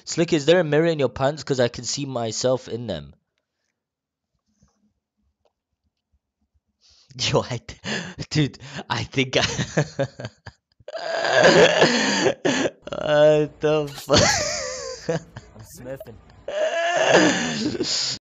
Slick, is there a mirror in your pants? Because I can see myself in them. Yo, dude, I think what the fuck? I'm smurfing.